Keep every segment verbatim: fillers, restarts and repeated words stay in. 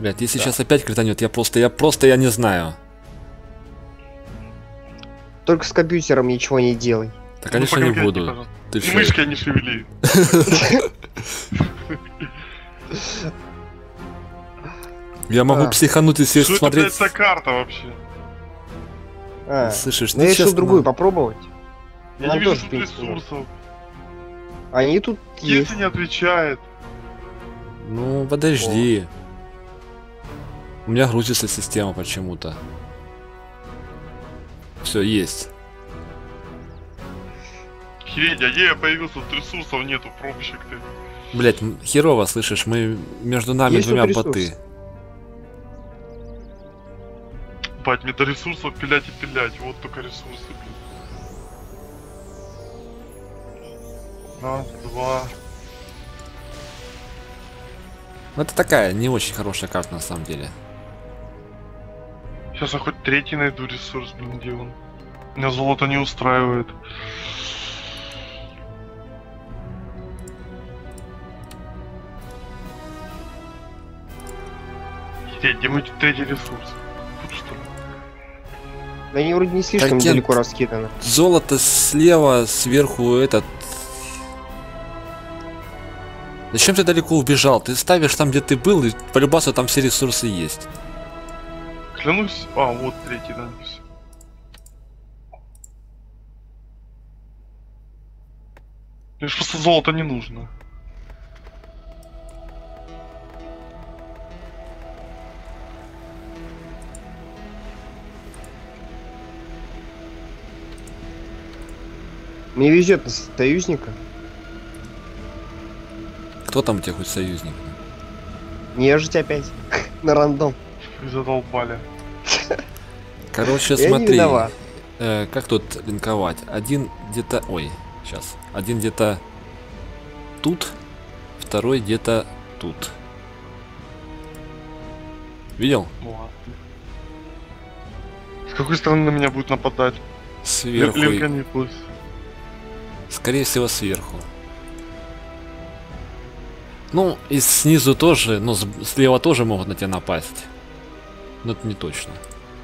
Блять, если Да. сейчас опять кританет, я просто, я просто, я не знаю. Только с компьютером ничего не делай. Да, Ну, конечно, по не конкретике, буду. пожалуйста. Ты И шо? мышкой не шевели. Я могу А. психануть и сесть Что это, смотреть. блядь, за карта вообще? А, Слышишь, ну я решил нечестно. другую попробовать. Я Нам не вижу тоже, в тут принципе, ресурсов. Они тут есть. Если не отвечает. Ну, подожди. У меня грузится система почему-то. Все, есть. Хереть, а где я появился? Тут ресурсов нету, пробщик ты. Блять, херово, слышишь, мы между нами Есть двумя тут боты. ресурсы? Бать, мне до ресурсов пилять и пилять. Вот только ресурсы, блин. Раз, два. Ну, это такая не очень хорошая карта на самом деле. Сейчас я хоть третий найду ресурс, блин, где он. Меня золото не устраивает. Хереть, где мой третий ресурс? Тут что ли? Да они вроде не слишком Кент. далеко раскиданы. Золото слева, сверху этот. Зачем ты далеко убежал? Ты ставишь там, где ты был, и по любасу там все ресурсы есть. Клянусь. А, вот третий, да, всё. Мне ж просто золото не нужно. Мне везет на союзника. Кто там у тебя хоть союзник? Нежить опять. На рандом. И задолбали. Короче, Я не смотри. виноват. Э, как тут линковать? Один где-то... Ой, сейчас. Один где-то тут, второй где-то тут. Видел? Ну ладно. С какой стороны на меня будет нападать? Сверху. Линка и- не пусть. Скорее всего, сверху. Ну, и снизу тоже, но с- слева тоже могут на тебя напасть. Но это не точно.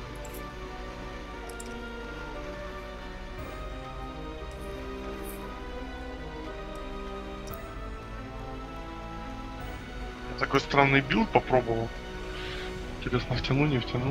Такой странный билд попробовал. Интересно, втяну, не втяну.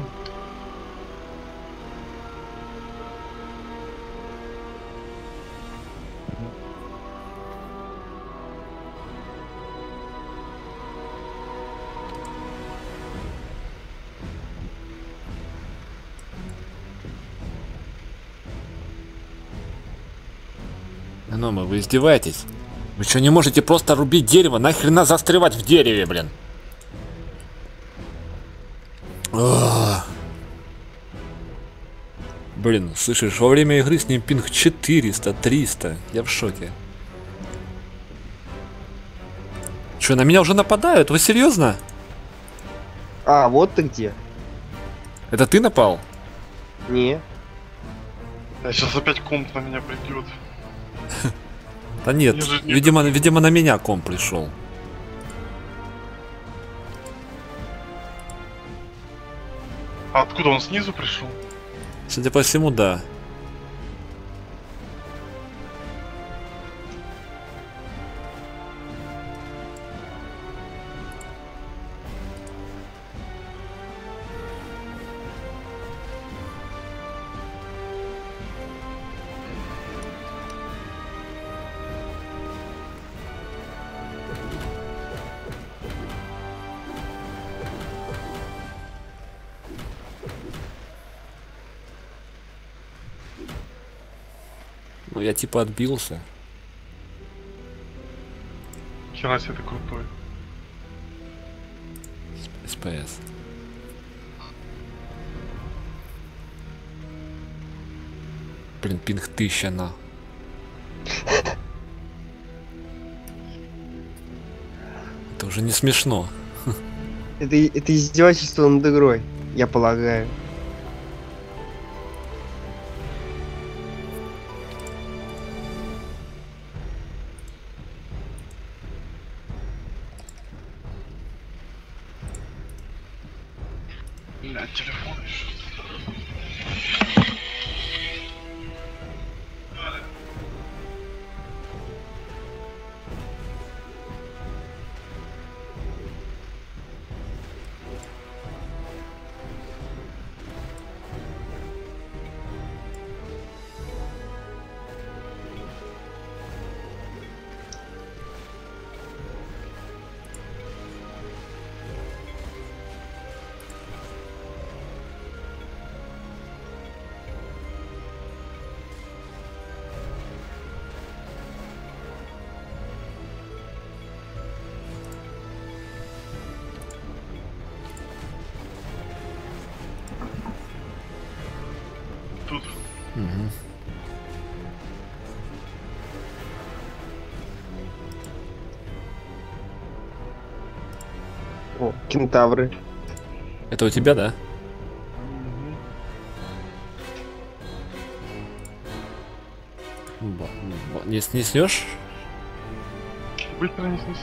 Ну, мы, вы издеваетесь? Вы что, не можете просто рубить дерево? Нахрена застревать в дереве, блин? Ах. Блин, слышишь, во время игры с ним пинг четыреста, триста. Я в шоке. Что, на меня уже нападают? Вы серьезно? А, вот ты где. Это ты напал? Не. А сейчас опять комп на меня придет. Да нет, Я же не- видимо, видимо на меня ком пришел. А откуда он снизу пришел? Судя по всему, да. Ну, я типа отбился. Хера себе ты крутой. СПС. Блин, пинг тысяча на. Это уже не смешно. Это, это издевательство над игрой, я полагаю. Блядь, телефон еще. Тут. Угу. О, кентавры. Это у тебя, да? Б- б- Не, не снешь? Быстро не снеси.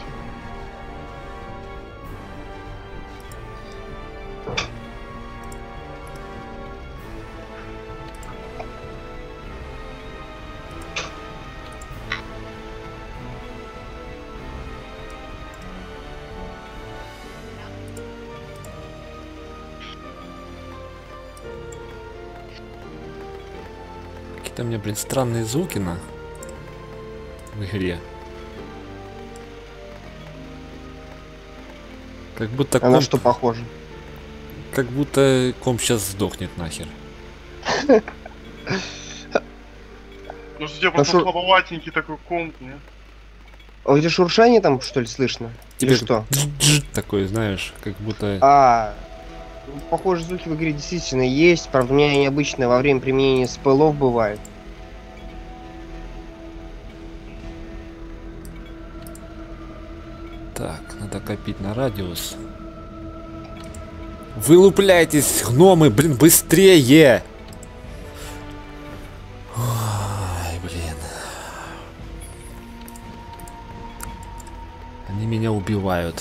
Какие-то у меня, блин, странные звуки на в игре. Как будто А на комп, что похоже? как будто комп сейчас сдохнет нахер. Ну что, у тебя А просто шо- слабоватенький такой комп, нет? А у тебя шуршание там, что ли, слышно? Или Теперь что? дж-дж такой, знаешь, как будто... А, ну, похоже, звуки в игре действительно есть. Правда, у меня они обычно во время применения спеллов бывают. Так, надо копить на радиус. Вылупляйтесь, гномы, блин, быстрее! Ой, блин. Они меня убивают.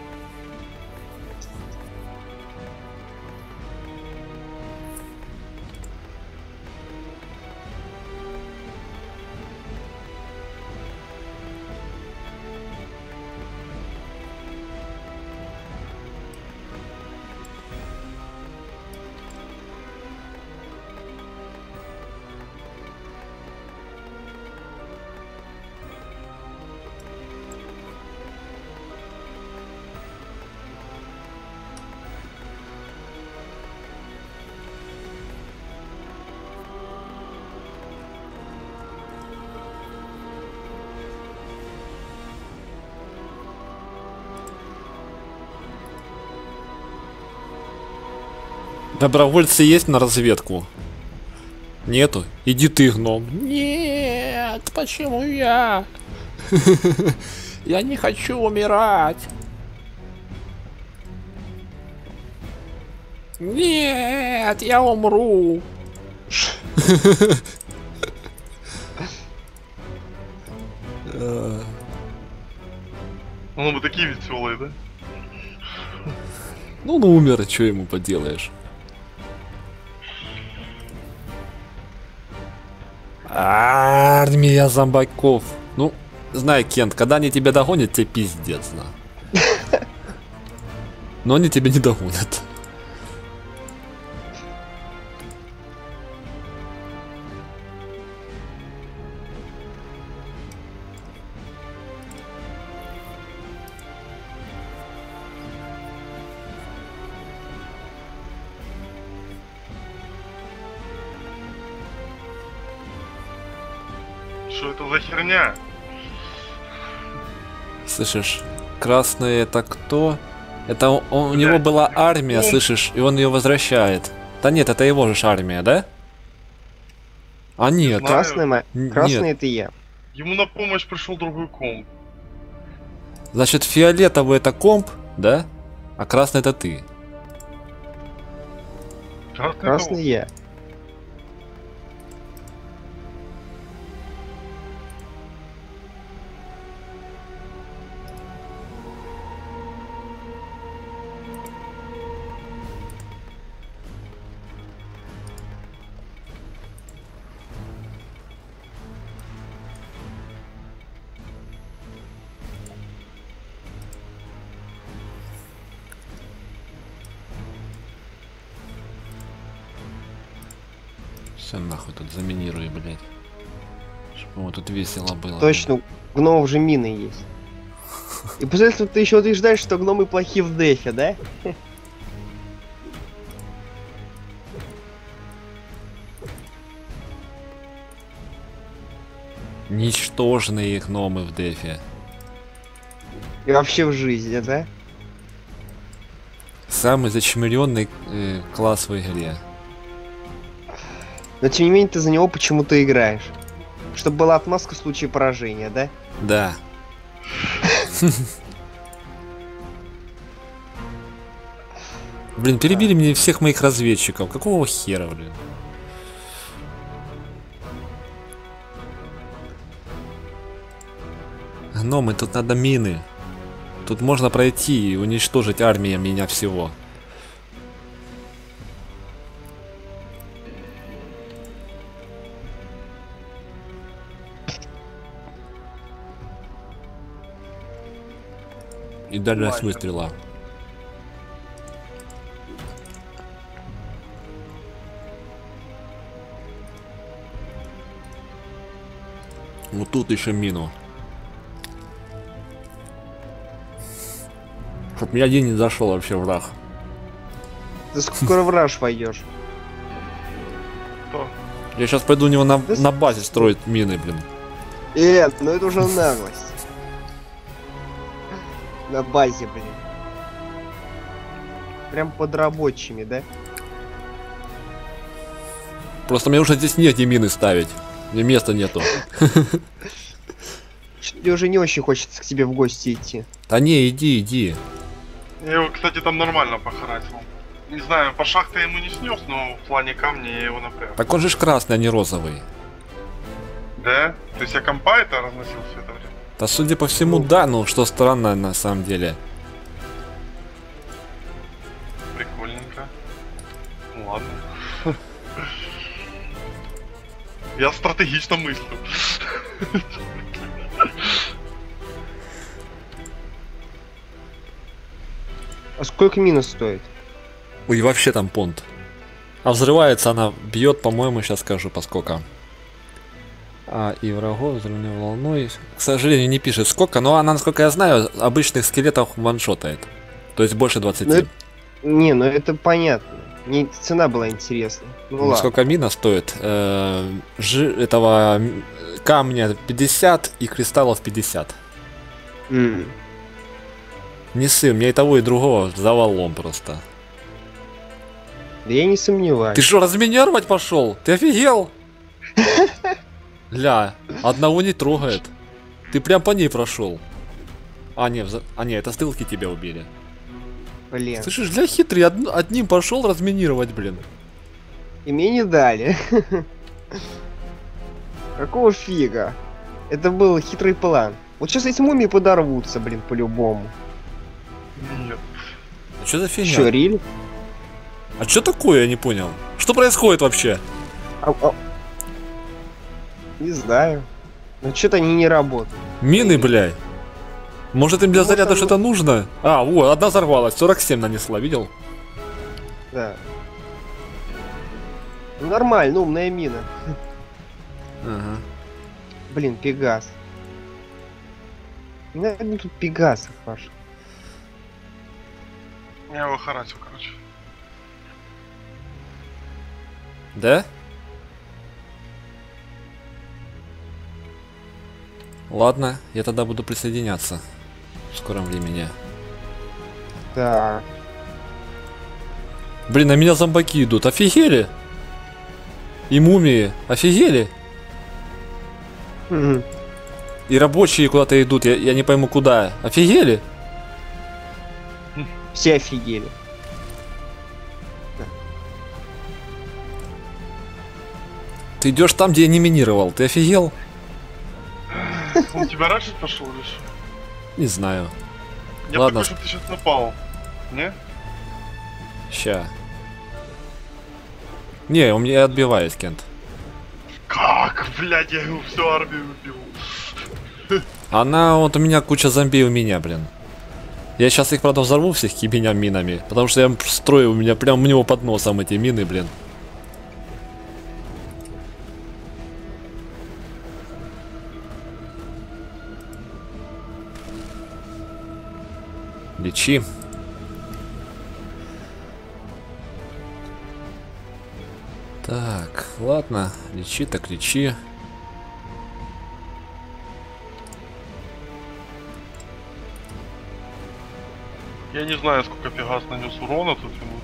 Добровольцы есть на разведку? Нету? Иди ты, гном. Нет, почему я? Я не хочу умирать. Нет, я умру. Ну, мы такие веселые, да? Ну, он умер, а что ему поделаешь? Армия зомбаков. Ну, знай, Кент, когда они тебя догонят, тебе пиздец, на. Но они тебя не догонят. Что это за херня? Слышишь, красный это кто? Это он- он- у него Блядь, была армия, он- слышишь, и он ее возвращает. Да нет, это его же ж армия, да? А нет. знаю. Красный, ма- Н- Красный нет. это я. Ему на помощь пришел другой комп. Значит, фиолетовый это комп, да? А красный это ты. Красный, Красный кого? я. Все нахуй тут заминирую, блядь. Чтобы вот тут весело было. Точно, у гномов же мины есть. И после этого ты еще утверждаешь, что гномы плохи в дефе, да? Ничтожные гномы в дефе. И вообще в жизни, да? Самый зачмыренный э, класс в игре. Но тем не менее ты за него почему-то играешь. Чтобы была отмазка в случае поражения, да? Да. Блин, перебили мне всех моих разведчиков. Какого хера, блин? Гномы, тут надо мины. Тут можно пройти и уничтожить армию меня всего. И дальность выстрела. Вот тут еще мину. Чтоб ни один не зашел вообще враг. Ты скоро в раш пойдешь. Я сейчас пойду у него на, на базе строить мины, блин. Э, ну это уже наглость. На базе, блин. Прям под рабочими, да? Просто мне уже здесь негде мины ставить. Мне места нету. Мне уже не очень хочется к тебе в гости идти. Да не, иди, иди. Я его, кстати, там нормально похарасил. Не знаю, по шахте ему не снес, но в плане камня я его напряг. Так он же ж красный, а не розовый. Да? То есть я компа это разносил все это время? Да судя по всему, да, ну что странно на самом деле. Прикольненько. Ну ладно. Я стратегично мыслю. А сколько минус стоит? Ой, вообще там понт. А взрывается она, бьет, по-моему, сейчас скажу, поскольку. А, и врагов взрывной волной. К сожалению, не пишет сколько, но она, насколько я знаю, обычных скелетов ваншотает. То есть больше двадцати. Ну, это... Не, ну это понятно. Мне цена была интересна. Ну, Ну, ладно. сколько мина стоит? Э, жи, этого камня пятьдесят и кристаллов пятьдесят. М. Не ссы, у меня и того, и другого завалом просто. Да я не сомневаюсь. Ты что, разминировать пошел? Ты офигел? Ля, одного не трогает. Ты прям по ней прошел. А, не, вза- а, не, это стрелки тебя убили. Блин. Слышишь, для хитрый од- одним пошел разминировать, блин. И мне не дали. Какого фига? Это был хитрый план. Вот сейчас эти мумии подорвутся, блин, по-любому. Нет. А что за фигня? Чё, рили? А что такое, я не понял? Что происходит вообще? А- а- Не знаю. Но что-то они не работают. Мины, блядь. Может им для Ну, заряда там- что-то нужно? А, вот, одна взорвалась, сорок семь нанесла, видел? Да. Ну, нормально, умная мина. Ага. Блин, Пегас. Не надо тут Пегасов ваших. Я его харасил, короче. Да? Ладно, я тогда буду присоединяться в скором времени. Да. Блин, на меня зомбаки идут, офигели? И мумии, офигели? Мгм. И рабочие куда-то идут, я, я не пойму куда. Офигели? Все офигели. Ты идешь там, где я не минировал, ты офигел? Он тебя раньше пошел или что? Не знаю. Я Ладно. такой, что ты сейчас напал. Не? Ща. Не, у меня я отбиваюсь, Кент. Как? Блядь, я его всю армию убил. Она, вот у меня куча зомби у меня, блин. Я сейчас их, правда, взорву всех кибеня минами, потому что я строю у меня прям у него под носом эти мины, блин. Лечи. Так, ладно, лечи так лечи. Я не знаю, сколько Пегас нанес урона тут ему.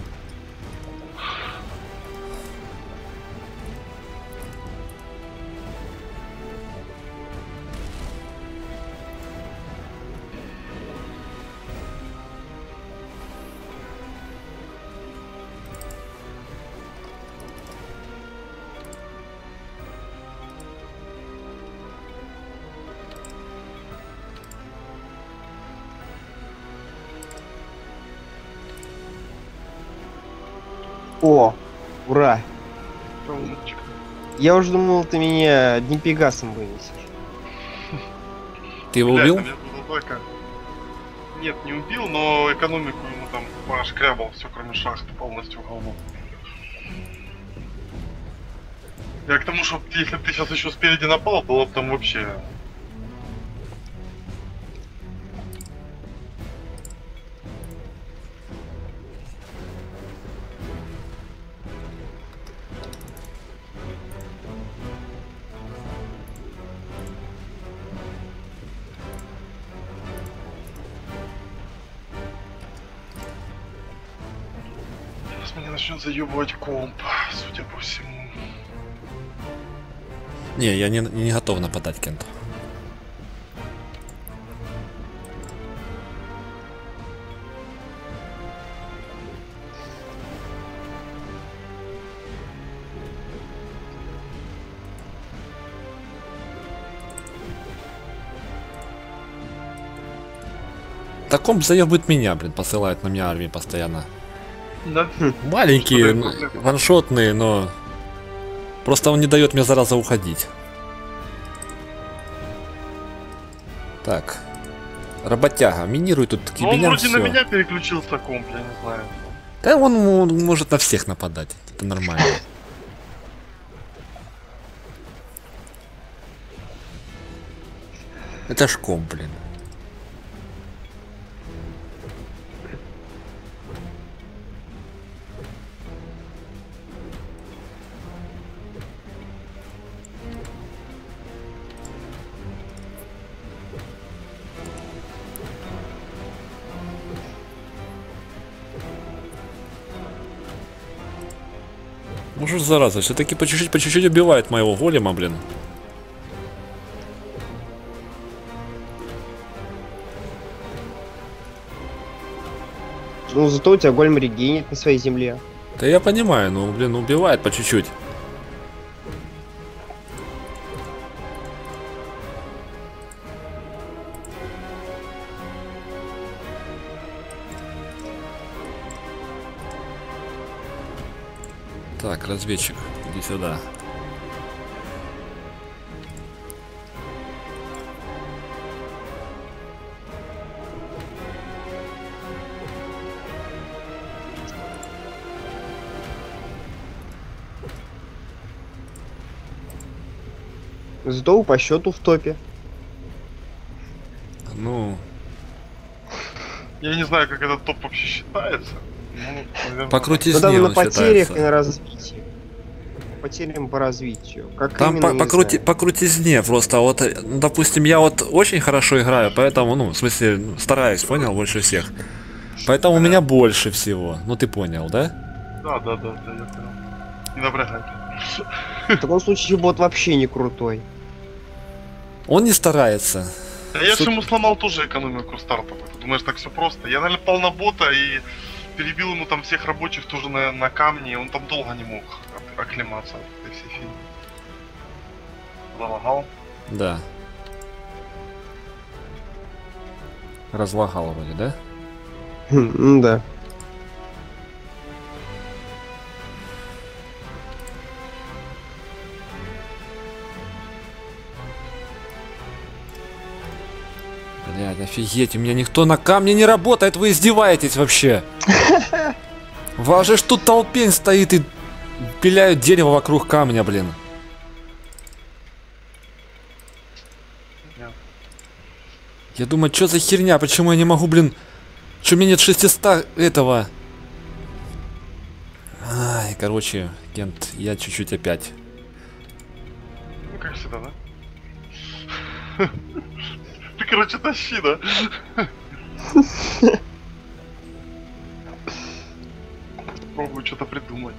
О, ура. Умничка. Я уже думал, ты меня одним пегасом вынесешь. Ты его Блядь, убил? там я тут атака. Нет, не убил, но экономику ему там пошкрябал все, кроме шахты, полностью в говно. Я к тому, что если бы ты сейчас еще спереди напал, было бы там вообще... Сейчас меня начнет заебывать комп, судя по всему. Не, я не, не готов нападать, Кент. Так комп заебывает меня, блин, посылает на меня армии постоянно. Да? Маленькие, Что н- такое? ваншотные, но... Просто он не дает мне зараза уходить. Так. Работяга, минируй тут Ну, он кибенян вроде на всё. меня переключился комп, я не знаю. Да он, м- может на всех нападать. Это нормально. Это ж комп, блин. Ну что ж, зараза, все-таки по чуть-чуть, по чуть-чуть убивает моего голема, блин. Ну, зато у тебя голем регенит на своей земле. Да я понимаю, но, блин, убивает по чуть-чуть. Так, разведчик, иди сюда. Зато по счету в топе. Ну, Я не знаю, как этот топ вообще считается. Ну, наверное, по Ну крутизне там на он потерях и считается. на развитии. По потерям по развитию. Как Там именно, по, не по, крути- знаю. по крутизне просто, вот, э, ну, допустим, я вот очень хорошо играю, поэтому, ну, в смысле, ну, стараюсь, понял, больше всех. Поэтому у меня больше всего, ну ты понял, да? Да, да, да, да, я понял. Не напрягайте. В таком случае бот вообще не крутой. Он не старается. Да я Суп- же ему сломал тоже экономику стартовую. Ты думаешь, так все просто? Я налипал на бота и перебил ему там всех рабочих тоже на, на камни, и он там долго не мог ок- оклематься от этой всей фигни. Залагал. Да. Разлагал вроде, да? Хм, ну да. Блядь, офигеть, у меня никто на камне не работает, вы издеваетесь вообще. Вас же ж тут толпень стоит и пиляют дерево вокруг камня, блин. Я думаю, что за херня, почему я не могу, блин, Чё мне нет шестисот этого? Ай, короче, Кент, я чуть-чуть опять. Ну, как всегда, да? Ты, короче, тащи, да? Пробую что-то придумать.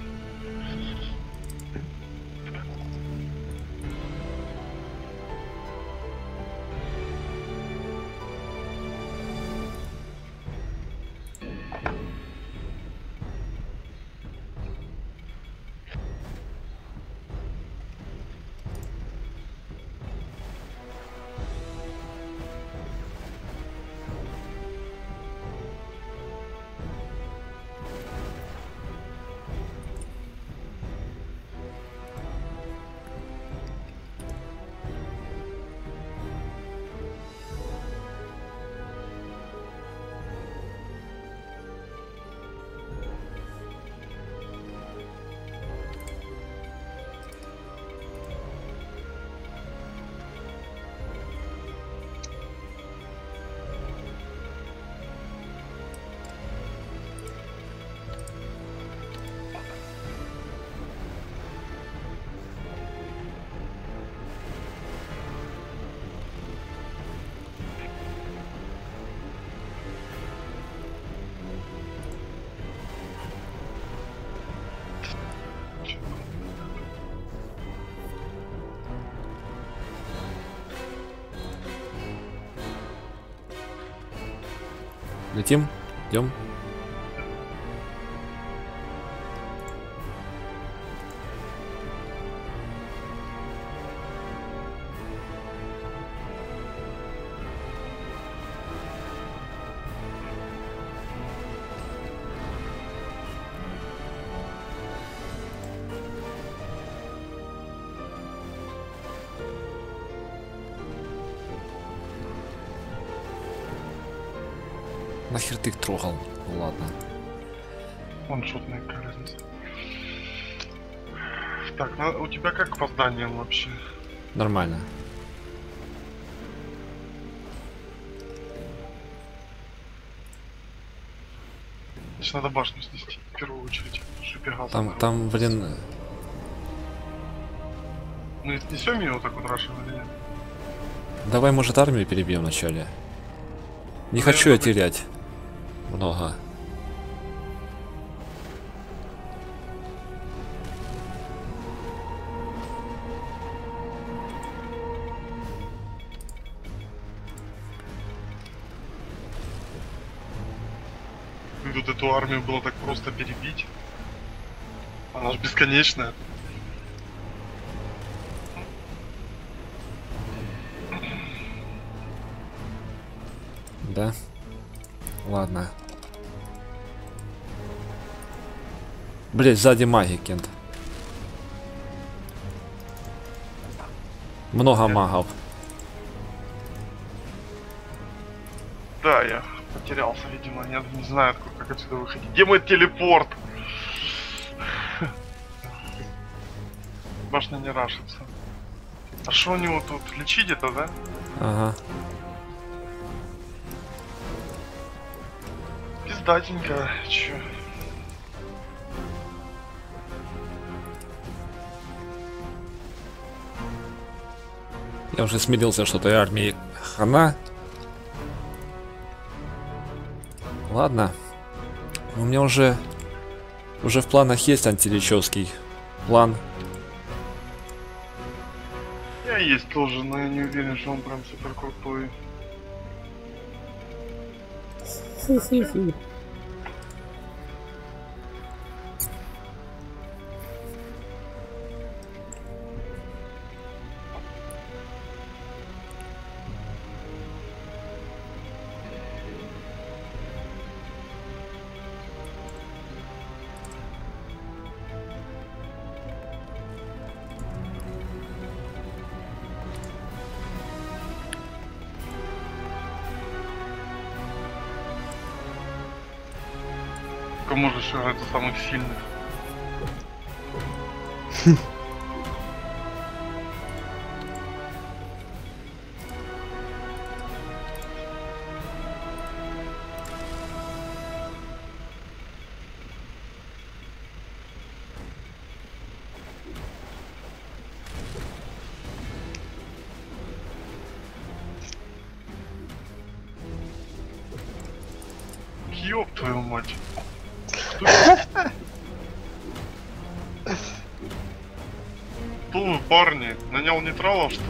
Летим? Идем? Нахер ты их трогал? Ну ладно. Ваншотная какая разница. Так, ну у тебя как по зданиям вообще? Нормально. Значит, надо башню снести в первую очередь. Шипергаз. Там, там, блин... Мы снесем ее вот так вот рашем или нет? Давай, может, армию перебьем вначале. Не Ну, хочу я я думаю- терять много. И тут эту армию было так просто перебить. Она же бесконечная. Да? Ладно. Блять, сзади маги, Кент. Много магов. Да, я потерялся, видимо. Я не знаю, как, как отсюда выходить. Где мой телепорт? Башня не рашится. А что у него тут? Лечить это, да? Ага. Пиздатенько. Чё? Я уже смирился, что той армии хана. Ладно. У меня уже... Уже в планах есть антиличевский план. Я есть тоже, но я не уверен, что он прям супер крутой. Кому же играть за самых сильных? Ёб твою мать. Кто вы, парни? Нанял нейтралов, что ли?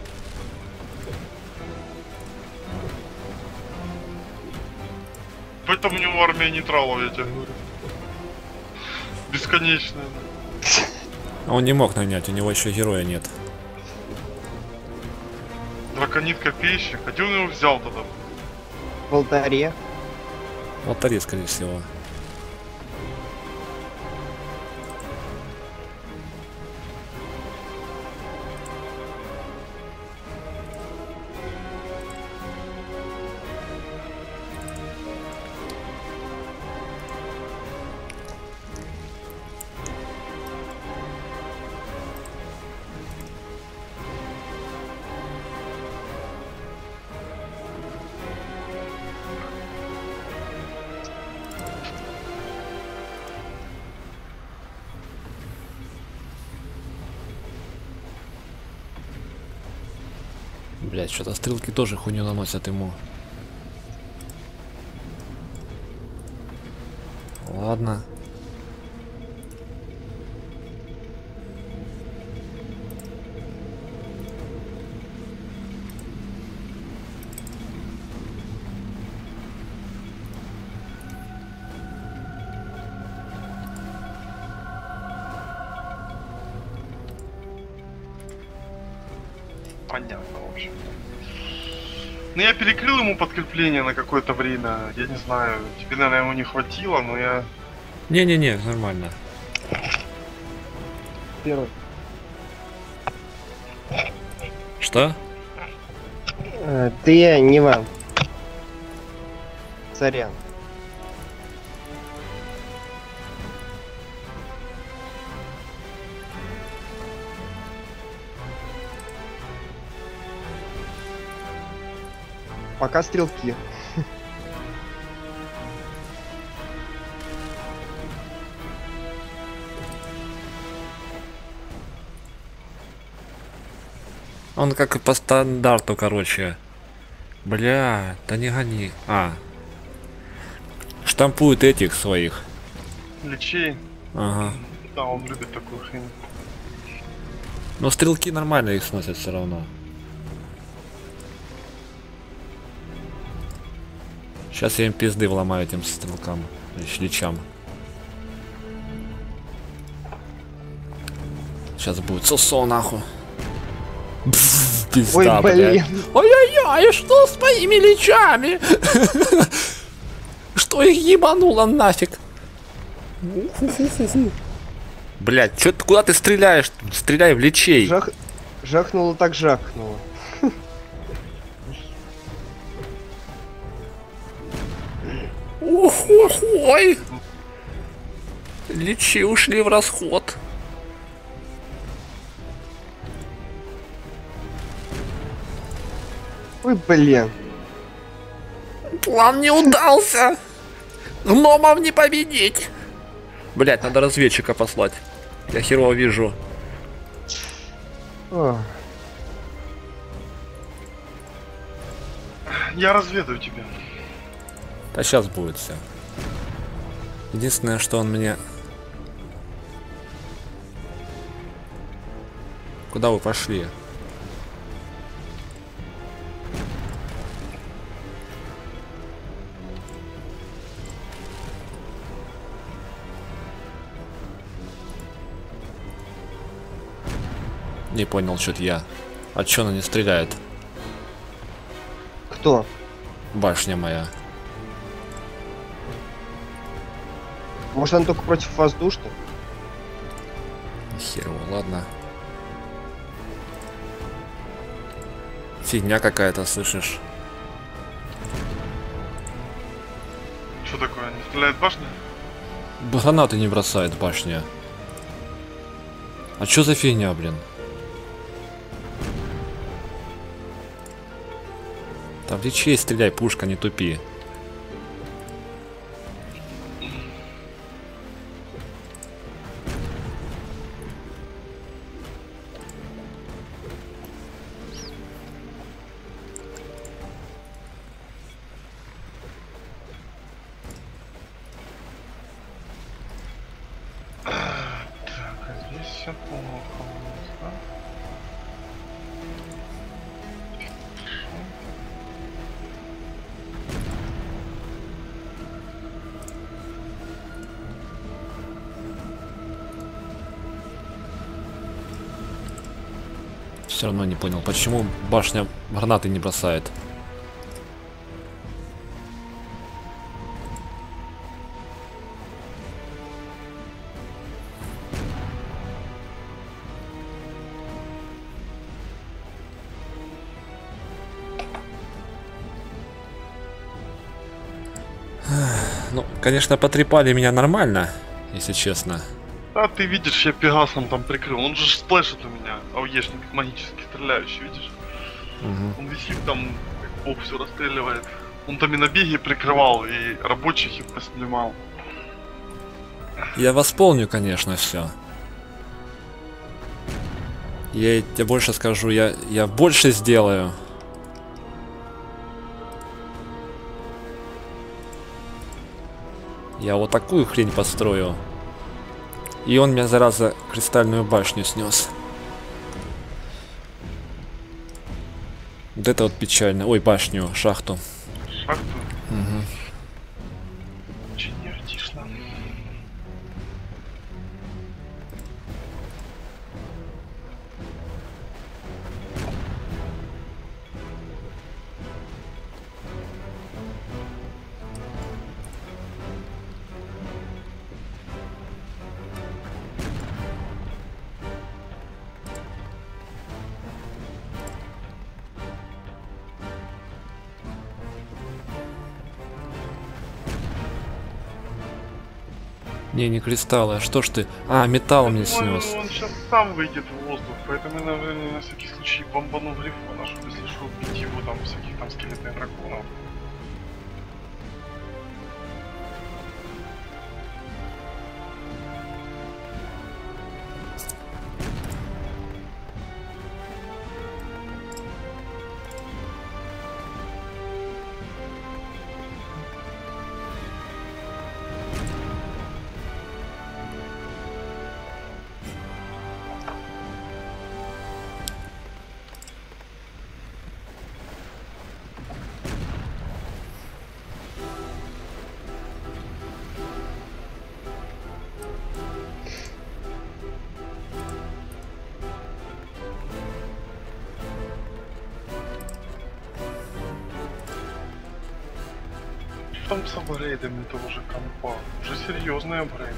Поэтому у него армия нейтралов, я тебе говорю. Бесконечная. Он не мог нанять, у него еще героя нет. Драконит копейщик. А где он его взял тогда? В алтаре. В алтаре, скорее всего. Блять, что-то стрелки тоже хуйню наносят ему. Ладно. Понятно, в общем. Ну я перекрыл ему подкрепление на какое-то время. Я не знаю, тебе, наверное, ему не хватило, но я... Не-не-не, нормально. Первый. Что? Э, ты не вам. Сорян. Пока стрелки. Он как и по стандарту, короче. Бля, да не гони. А. Штампует этих своих. Лечей. Ага. Да, он любит такую хрень. Но стрелки нормально их сносят все равно. Сейчас я им пизды вломаю этим стрелкам. Личам. Сейчас будет сосо нахуй. Бфф, пизда, Ой, блин. Ой-ой-ой, что с моими личами? Что их ебануло нафиг? Блять, чё ты, куда ты стреляешь? Стреляй в личей. Жах... Жахнуло так жахнуло. Ой, личи ушли в расход. Ой, блин. План не удался. Гномов не победить. Блять, надо разведчика послать. Я херово вижу. Ох. Я разведаю тебя. Да сейчас будет все. Единственное, что он мне... Куда вы пошли? Не понял, что-то я. А чё она не стреляет? Кто? Башня моя. Может, он только против воздушных? Херово, ладно. Фигня какая-то, слышишь? Что такое? Не стреляет башня? Гранаты не бросает башня. А чё за фигня, блин? Там в личей стреляй, пушка, не тупи. Все равно не понял, почему башня гранаты не бросает. Ну, конечно, потрепали меня нормально, если честно. А ты видишь, я Пегасом там прикрыл. Он же сплэшит у меня. АОЕшник магически стреляющий, видишь? Угу. Он висит там, как бог все расстреливает. Он там и на беге прикрывал, и рабочих их поснимал. Я восполню, конечно, все. Я тебе больше скажу, я, я больше сделаю. Я вот такую хрень построю. И он меня, зараза, кристальную башню снес. Вот это вот печально. Ой, башню, шахту. Шахту? Угу. Очень неотишно. Не, не кристаллы, а что ж ты? А, металл мне снес. Он, он сейчас сам выйдет в воздух, поэтому я, наверное, на всякий случай бомбану Грифона, чтобы, если что, убить его там всяких там скелетных драконов. Там с апгрейдами того же компа. Уже серьезные апгрейды.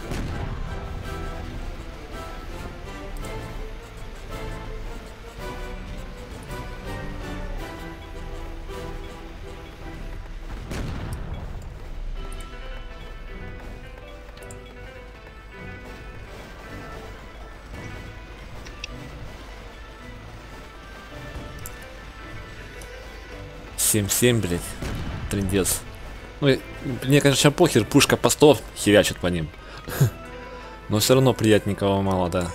семь семь, блядь. Трындец. Ну, и мне, конечно, похер, пушка по сто херячит по ним. Но все равно приятненького мало, да.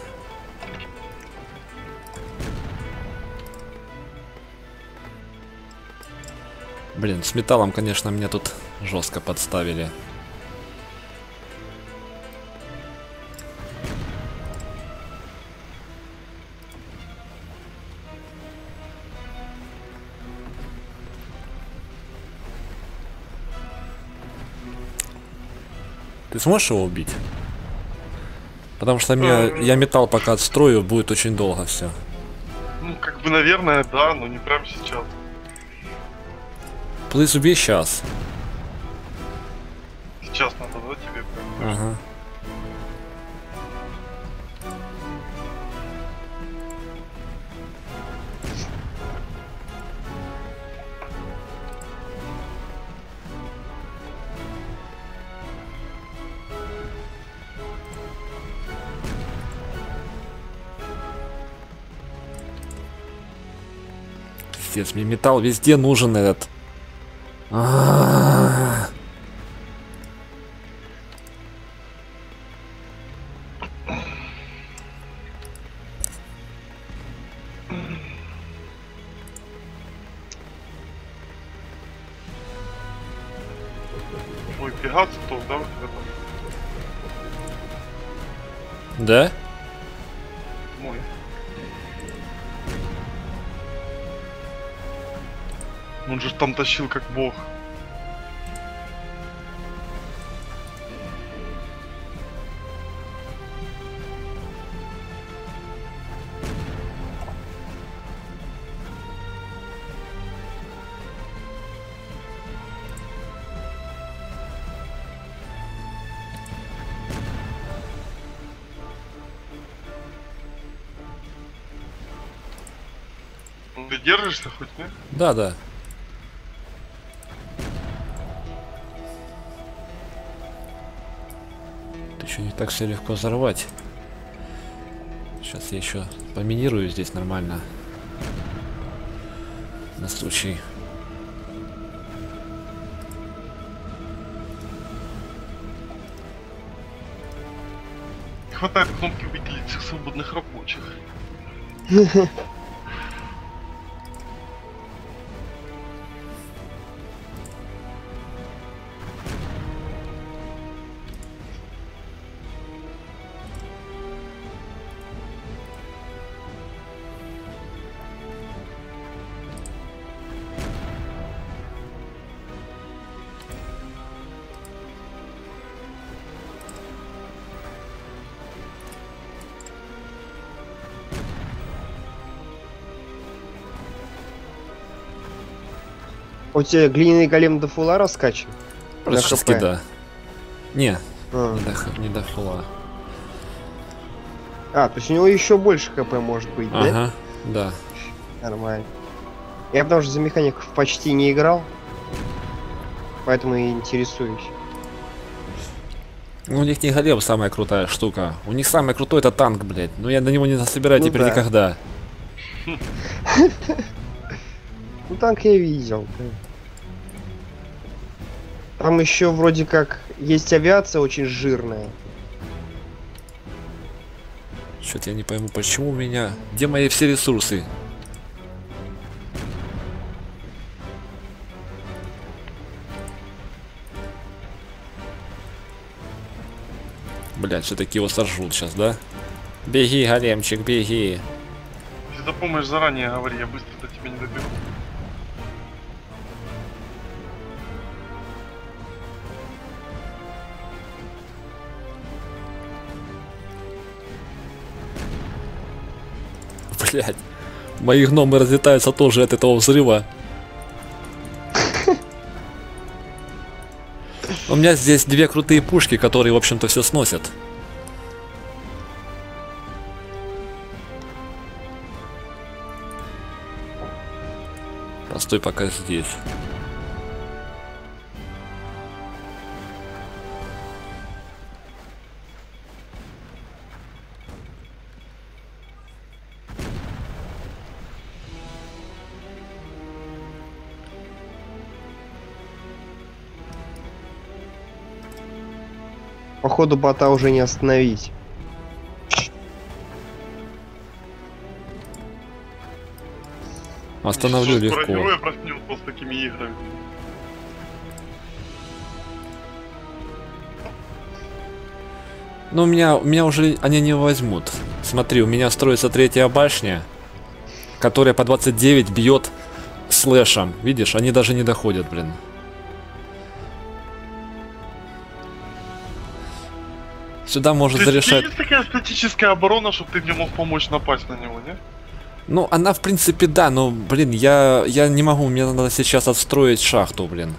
Блин, с металлом, конечно, меня тут жестко подставили. Ты сможешь его убить? Потому что меня, я металл пока отстрою, будет очень долго все. Ну, как бы, наверное, да, но не прямо сейчас. Плиз, убей сейчас. Сейчас надо, да, тебе прям? Ага. Пиздец, мне металл везде нужен этот. А-а-а. Ой, Пегас кто, да, в этом? Да? Мой. Он же там тащил как бог. Ты держишься хоть, нет? Да, да. Это еще не так все легко взорвать. Сейчас я еще поминирую здесь нормально. На случай. Не хватает кнопки выделить всех свободных рабочих. У тебя глиняный голем до фула раскачан? Практически хп? да. Не, А. не до, х- не до фула. А, то есть у него еще больше хп может быть, да? Ага, да. Нормально. Я потому что за механиков почти не играл. Поэтому и интересуюсь. Ну, у них не голем самая крутая штука. У них самый крутой это танк, блядь. Но я на него не насобираю Ну теперь да. никогда. Ну танк я видел. да. Там еще вроде как есть авиация очень жирная. Что-то я не пойму, почему у меня... Где мои все ресурсы? Блядь, все-таки его сожрут сейчас, да? Беги, големчик, беги. Если запомнишь заранее, говори, я быстро до тебя не добегу. Блядь. Мои гномы разлетаются тоже от этого взрыва. У меня здесь две крутые пушки, которые, в общем-то, все сносят. Постой пока здесь. Походу бота уже не остановить. Остановлю Что ж, про легко. героя проснется с такими играми. Ну, у меня, у меня уже они не возьмут. Смотри, у меня строится третья башня, которая по двадцать девять бьет слэшем. Видишь, они даже не доходят, блин. Сюда может То есть зарешать. есть такая статическая оборона, чтобы ты мне мог помочь напасть на него, не? Ну, она в принципе да, но, блин, я, я не могу, мне надо сейчас отстроить шахту, блин.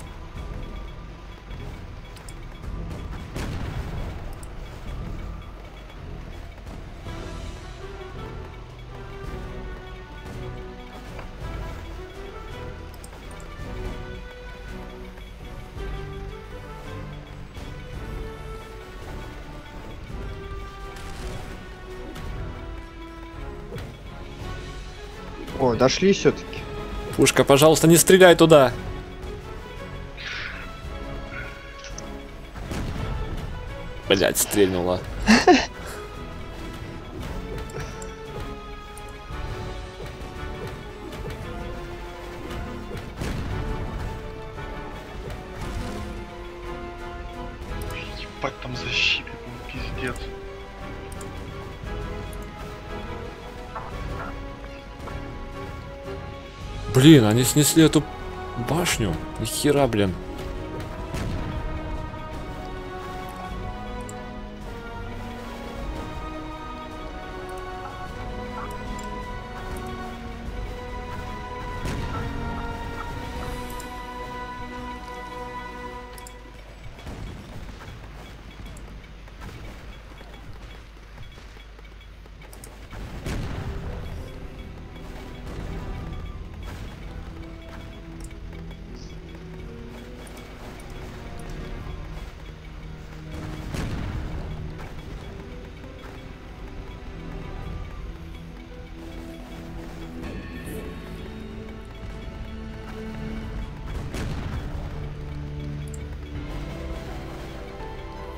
О, дошли все-таки. Пушка, пожалуйста, не стреляй туда. Блять, стрельнула. Ебать, там защиты, там пиздец. Блин, они снесли эту башню. Нихера, блин.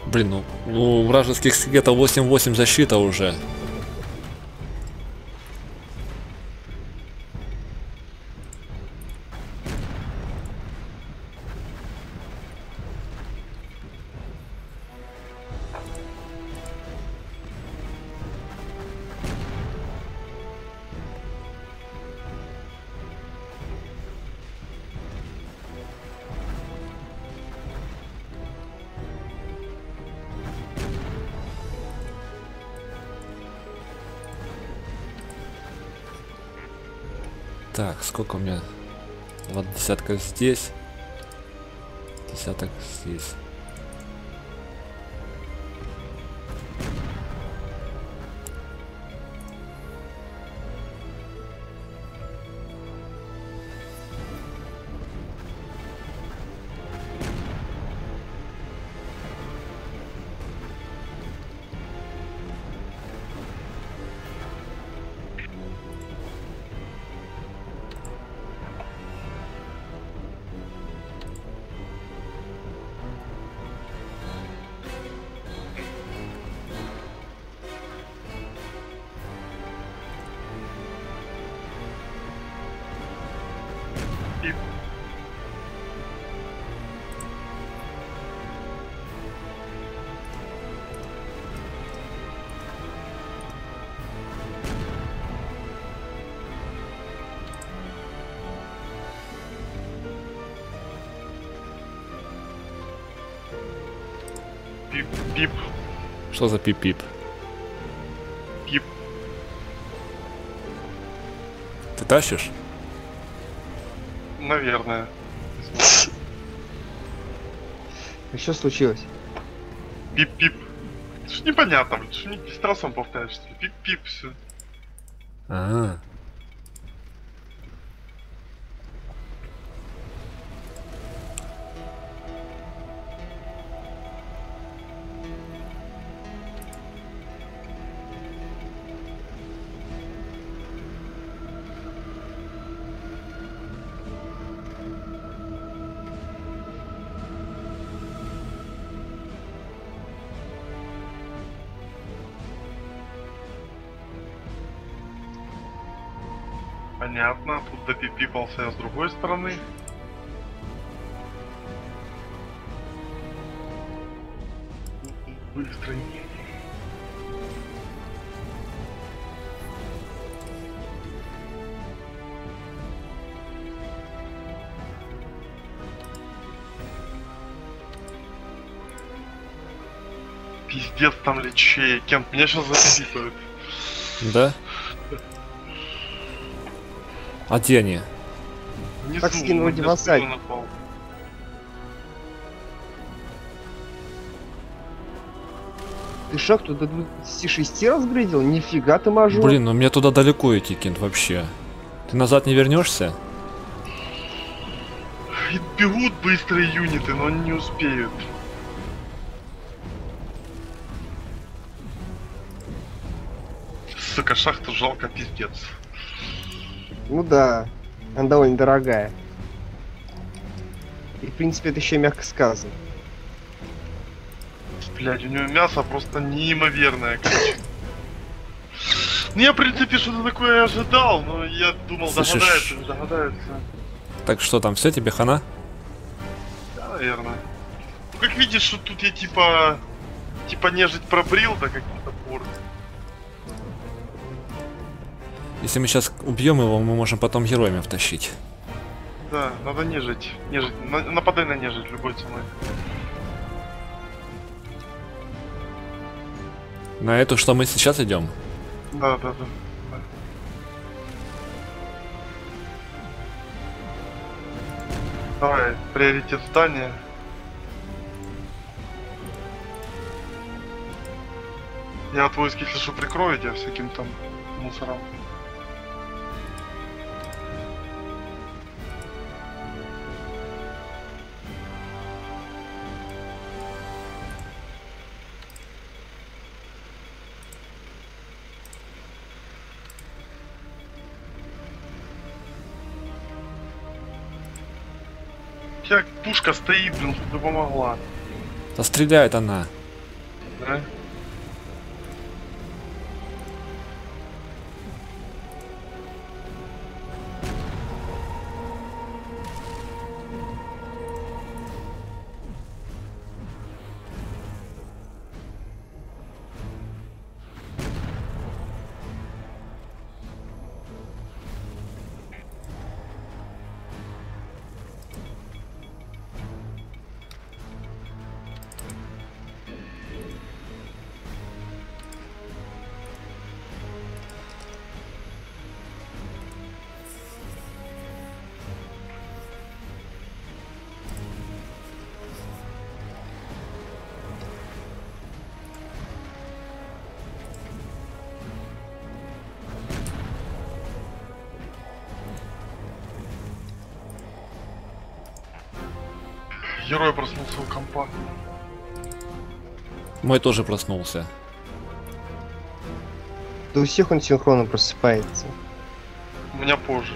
Блин, ну, ну у вражеских скелетов восемь восемь защита уже. Так, сколько у меня? Вот десятка здесь. Десяток здесь. Пип. Что за пип-пип? Пип. Ты тащишь? Наверное. Что случилось? Пип-пип. Это ж непонятно, блин. Что не десять раз он повторяешь, что ли? Пип-пип, все. А. Понятно, тут допипипался я с другой стороны. Быстрый. Пиздец там лечей. Кент, меня сейчас записывают. Да? А где они? Внизу, Так скинули на девасай. спину напал. Ты шахту до двадцати шести разгрызил? Нифига ты мажор. Блин, ну мне туда далеко идти, Кент, вообще. Ты назад не вернешься? И бегут быстрые юниты, но они не успеют. Сука, шахту жалко, пиздец. Ну да, она довольно дорогая. И в принципе это еще мягко сказано. Блять, у него мясо просто неимоверное, короче. Ну я, в принципе, что-то такое ожидал, но я думал, Слышишь? догадается, не догадается. Так что там, все тебе хана? Да, наверное. Ну, как видишь, что тут я типа... Типа нежить пробрил, да, каким-то порт. Если мы сейчас убьем его, мы можем потом героями втащить. Да, надо нежить. Нежить. На- нападай на нежить любой ценой. На эту, что мы сейчас идем? Да, да, да. да. Давай, приоритет здания. Я от войск, если что, прикрою тебя всяким там мусором. У тебя пушка стоит, блин, чтобы помогла. Да стреляет она. да? Герой проснулся у компа. Мой тоже проснулся. Да у всех он синхронно просыпается. У меня позже.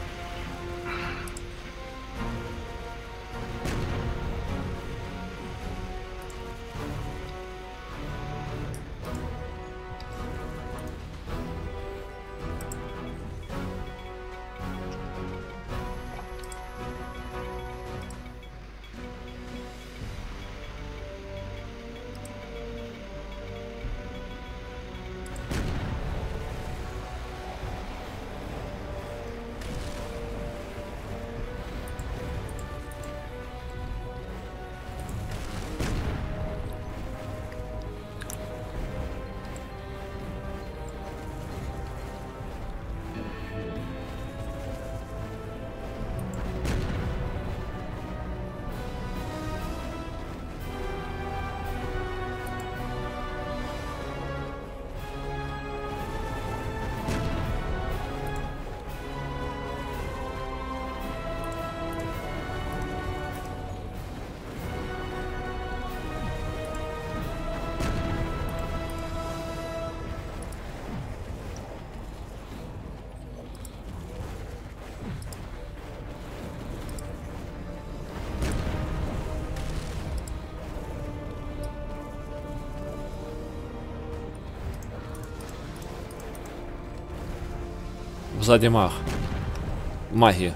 Сзади маг. Маги.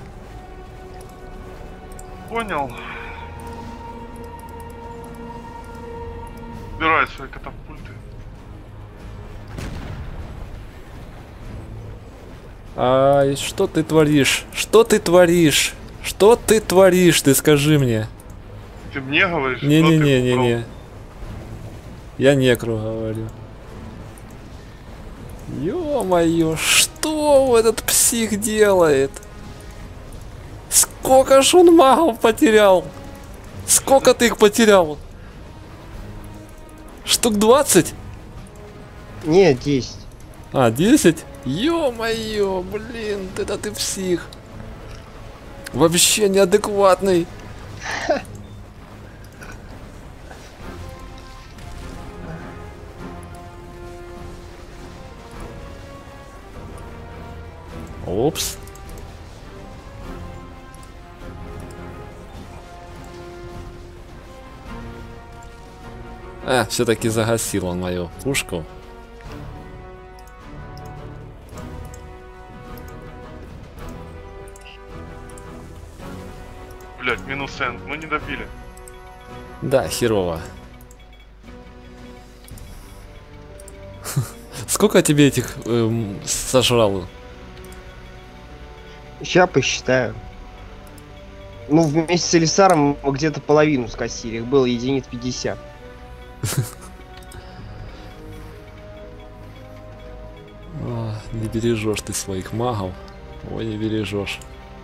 Понял. Убирай свои катапульты. Ай, что ты творишь? Что ты творишь? Что ты творишь? Ты скажи мне. Ты мне говоришь? Не-не-не-не-не. Я некру говорю. Ё-моё, что этот псих делает? Сколько ж он магов потерял? Сколько ты их потерял? Штук двадцать? Нет, десять. А, десять? Ё-моё, блин, это ты псих. Вообще неадекватный. Опс. А, все-таки загасил он мою пушку. Блять, минус энд, ну не добили. Да, херово. Сколько тебе этих эм, сожрал? Сейчас посчитаю. Ну, вместе с Элисаром мы где-то половину скосили. Их было единиц пятьдесят. О, не бережешь ты своих магов. Ой, не бережешь.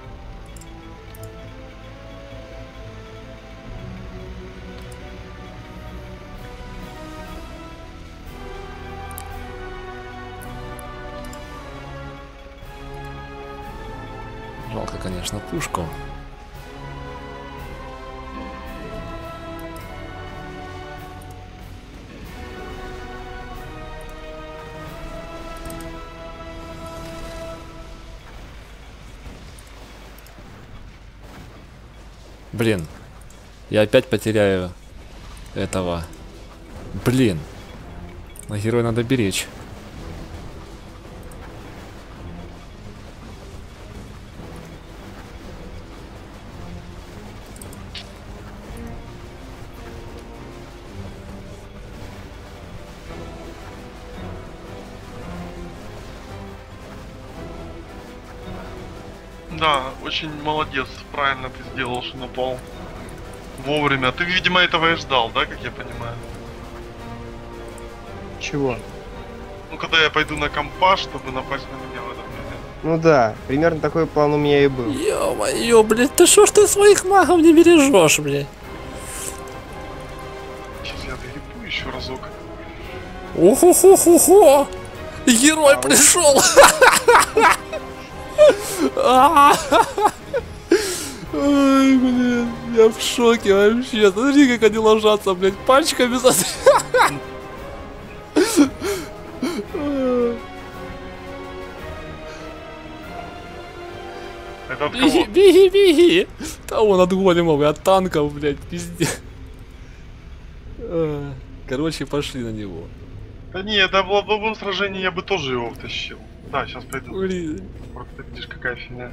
Жалко, конечно, пушку. Блин, я опять потеряю этого Блин. На героя надо беречь. Да, очень молодец, правильно ты сделал, что напал вовремя. Ты, видимо, этого и ждал, да, как я понимаю? Чего? Ну, когда я пойду на компа, чтобы напасть на меня в этот момент. Ну да, примерно такой план у меня и был. Ё-моё, блядь, ты шо ж ты своих магов не бережешь, блядь? Сейчас я догребу еще разок. Охо-хо-хо-хо! Герой пришел! Ой, блин, я в шоке вообще. Смотри, как они ложатся, блядь, пальчиками за... Это от Беги, кого? беги, беги! Да он от големов и от танков, блядь, пизде. А, Короче, пошли на него. Да не, это было в любом сражении, я бы тоже его втащил. Да, сейчас пойду. Блин. Вот ты видишь, какая фигня.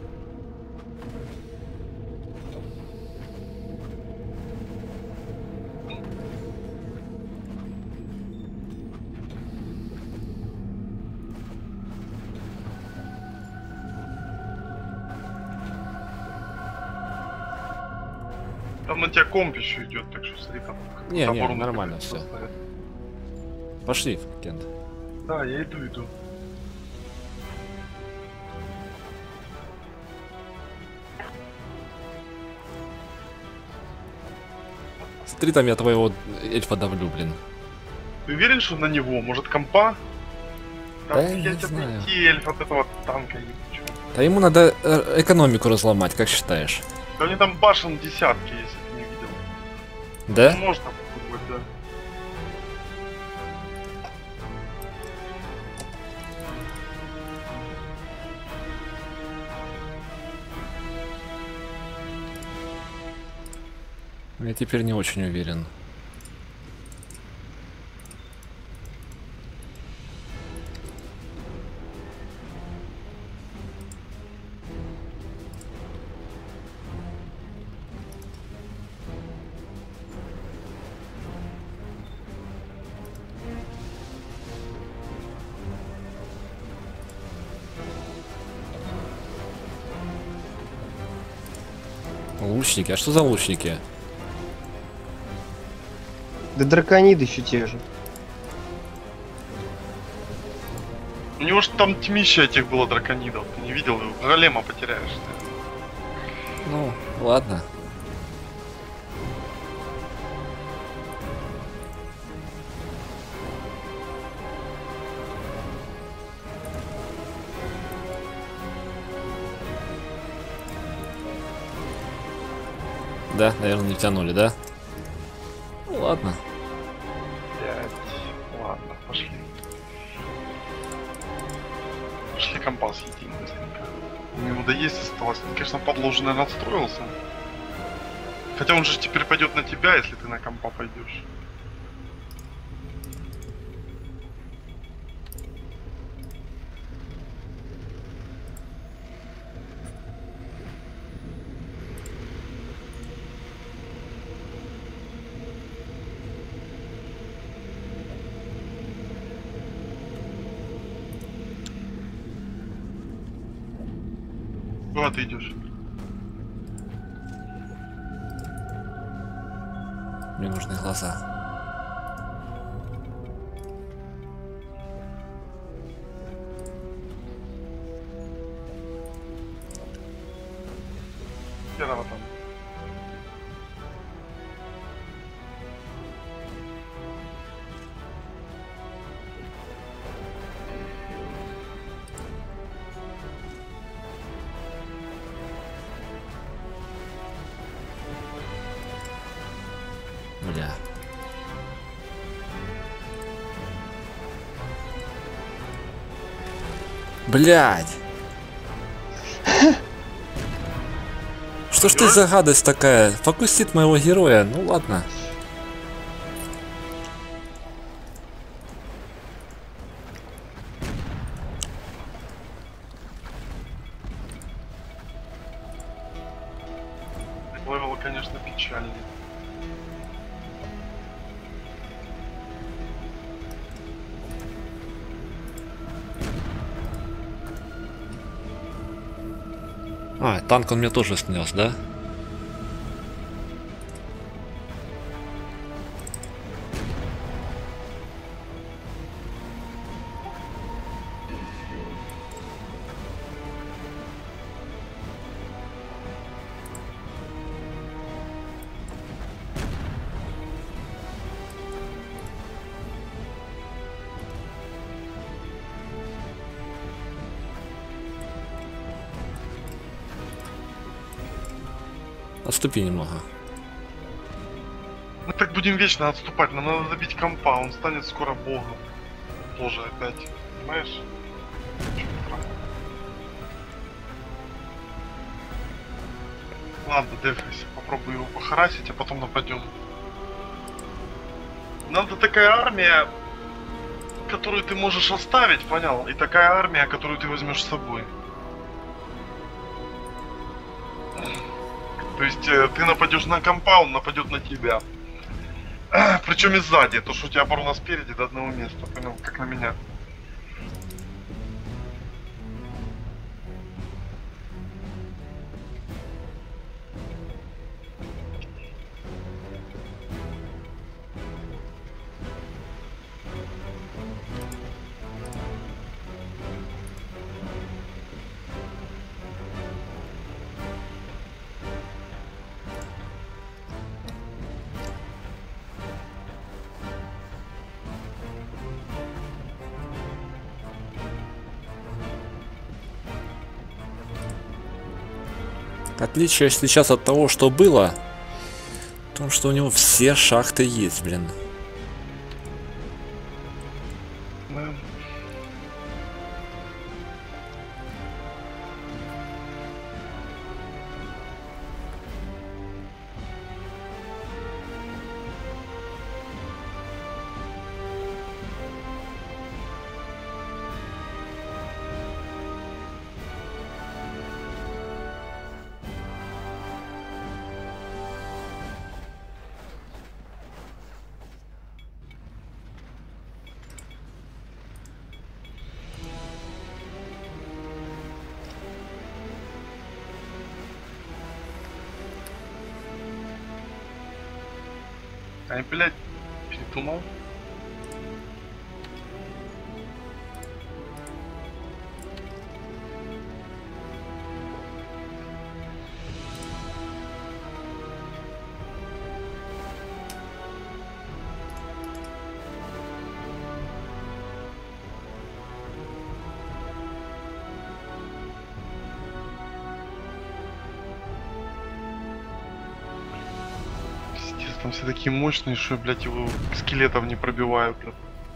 Там на тебя комп еще идет, так что смотри там. Не, не, оборону нормально какую-то все. поставят. Пошли, Кент. Да, я иду, иду. Смотри, там я твоего эльфа давлю, блин. Ты уверен, что на него? Может, компа? Там Да я не тебя знаю. найти, эльф от этого танка ебучего. Да ему надо э, экономику разломать, как считаешь? Да у них там башен десятки, если ты не видел. Да? Ну, можно попробовать, да. Я теперь не очень уверен. Лучники, а что за лучники? Да дракониды еще те же. У него же там тьмища этих было драконидов. Ты не видел его? Голема потеряешь. Ты. Ну, ладно. Да, наверное, не тянули, да? Ну, ладно. Пять. Ладно, пошли. Пошли компас едим быстренько. У него да есть осталось. Он, конечно, подложенный настроился. Хотя он же теперь пойдет на тебя, если ты на компа пойдешь. Куда ты идешь? Мне нужны глаза. Первого там. Бля. Блядь. Что ж ты за гадость такая? Фокусит моего героя. Ну ладно. конечно, печально. А, танк он мне тоже снес, да? Отступи немного. Мы так будем вечно отступать, нам надо забить компа, он станет скоро богом. Тоже опять, понимаешь? Ладно, дефайся, попробую его похарасить, а потом нападем. Надо такая армия, которую ты можешь оставить, понял? И такая армия, которую ты возьмешь с собой. То есть э, ты нападешь на компа, он нападет на тебя. Причем и сзади, то что у тебя оборона спереди до одного места, понял, как на меня. Отличие сейчас от того, что было, в том, что у него все шахты есть, блин. Да. Ай, блядь, передумал. Там все такие мощные, что, блядь, его скелетов не пробивают, блядь.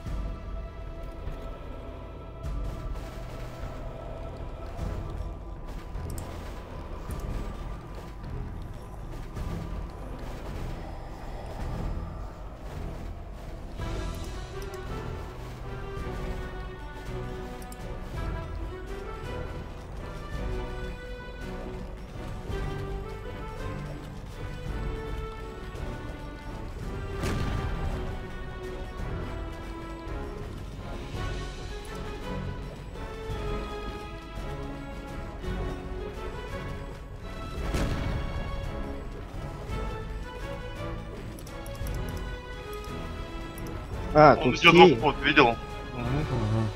А, Он тут идет Кей. в вход, видел? Угу. Ага.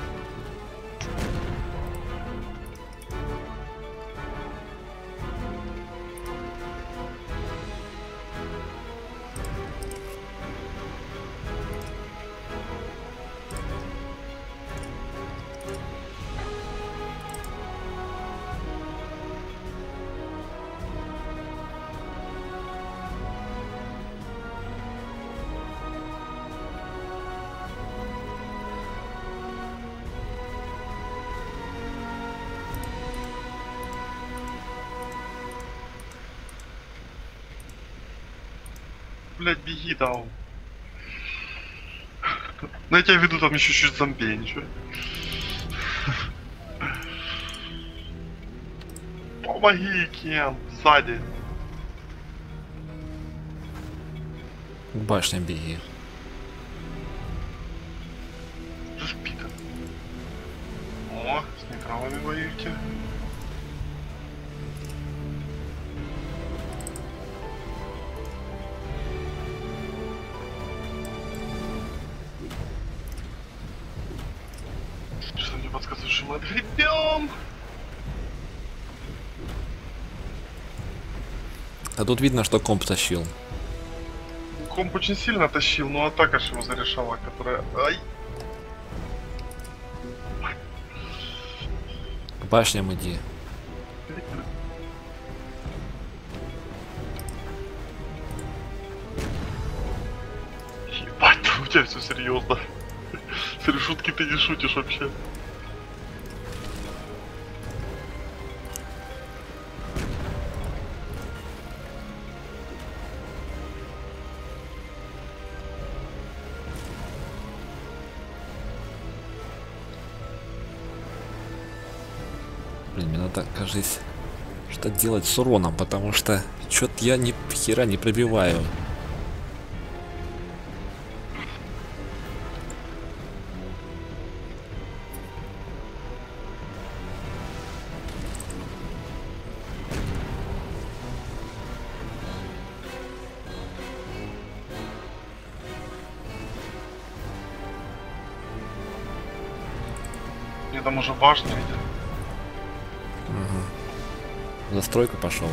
Блядь, беги там. Ну я тебя веду, там еще чуть зомби, ничего. Помоги, Кен, сзади. К башням беги. Уже спит. О, с нейтралами воюете. Что мне подсказывает, что мы отгребем? А тут видно, что комп тащил. Комп очень сильно тащил, но атака же его зарешала, которая... Ай! К башням иди. Ебать, у тебя все серьезно. С шутки ты не шутишь вообще. Блин, мне надо, кажись, что делать с уроном, потому что что-то я ни хера не пробиваю. Мне там уже башня видят. Застройка пошел.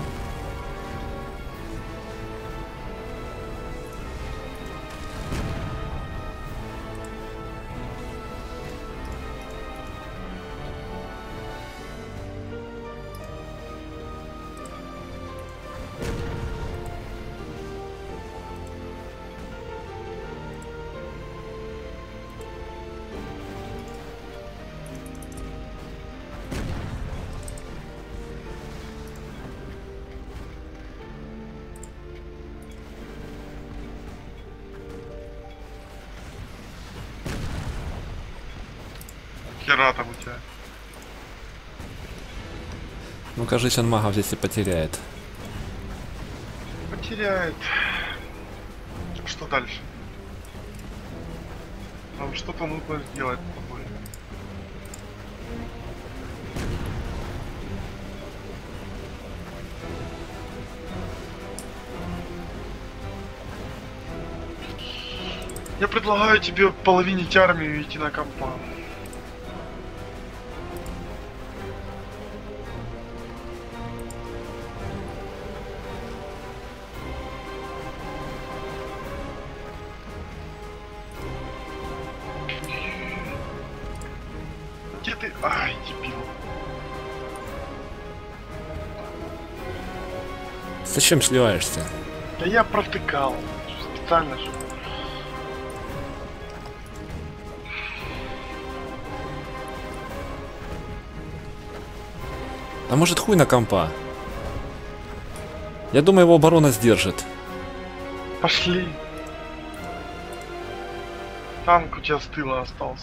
Хера там у тебя. Ну, кажись, он магов здесь и потеряет. Потеряет. Что дальше? Нам что-то нужно сделать с тобой. Я предлагаю тебе половинить армию и идти на компа. Где ты? Ай, дебил. Зачем сливаешься? Да я провтыкал. Специально же. А может хуй на компа? Я думаю, его оборона сдержит. Пошли. Танк у тебя с тыла остался.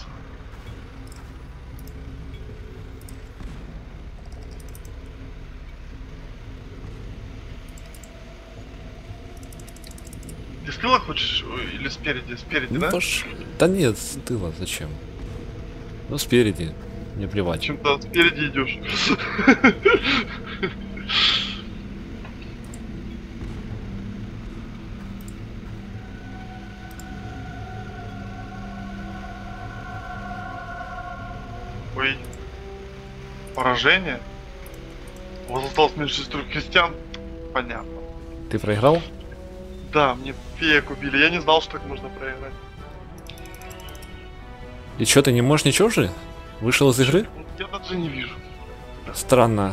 Ты с тыла хочешь или спереди? Спереди, Ну, да? пош... Да нет, с тыла, зачем? Ну, спереди. Мне плевать. Чем-то спереди идешь. Ой. Поражение? У вас осталось меньше трех крестьян? Понятно. Ты проиграл? Да, мне феек убили. Я не знал, что так можно проиграть. И чё, ты не можешь ничего же? Вышел из игры? Я даже не вижу. Странно.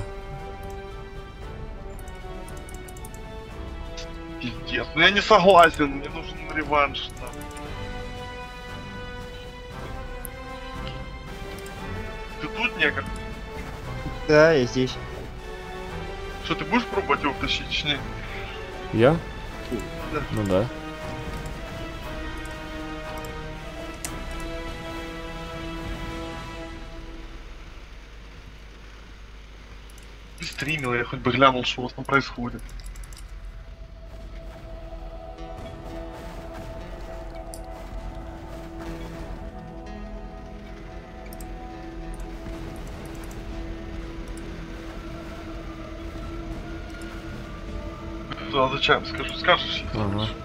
Пиздец. Ну я не согласен, мне нужен реванш. Да. Ты тут, негр? Да, я здесь. Что, ты будешь пробовать его втащить, точнее? Я? Да. Ну да. Ты стримил, я хоть бы глянул, что у вас там происходит. туда за чаем скажу, скажешь, если Ага. хочешь.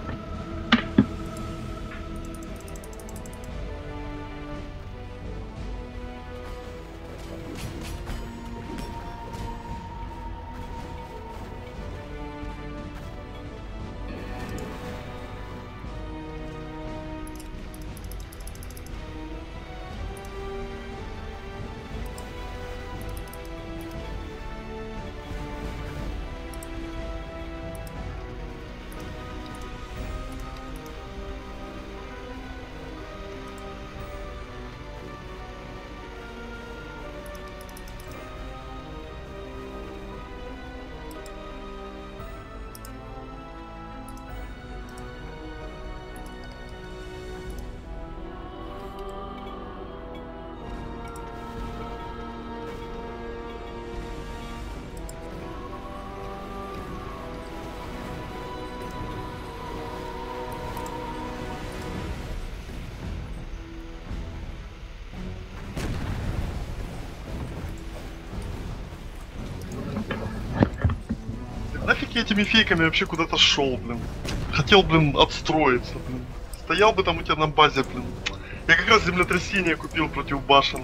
Нафиг я этими фейками вообще куда-то шел, блин. Хотел, блин, отстроиться, блин. Стоял бы там у тебя на базе, блин. Я как раз землетрясение купил против башен.